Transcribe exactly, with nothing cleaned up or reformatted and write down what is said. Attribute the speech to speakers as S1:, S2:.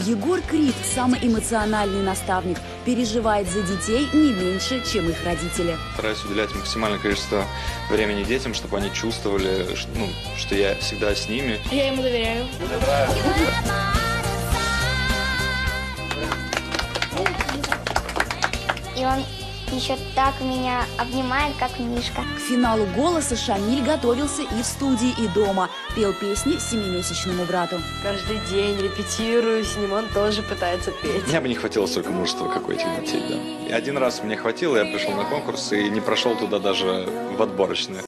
S1: Егор Крид, самый эмоциональный наставник, переживает за детей не меньше, чем их родители.
S2: Стараюсь уделять максимальное количество времени детям, чтобы они чувствовали, ну, что я всегда с ними.
S3: Я ему доверяю.
S4: И он еще так меня обнимает, как Мишка.
S1: К финалу «Голоса» Шамиль готовился и в студии, и дома. Пел песни семимесячному брату.
S3: Каждый день репетирую, Синемон тоже пытается петь.
S2: Мне бы не хватило столько мужества, как у этих детей, да. И один раз мне хватило, я пришел на конкурс и не прошел туда даже в отборочные.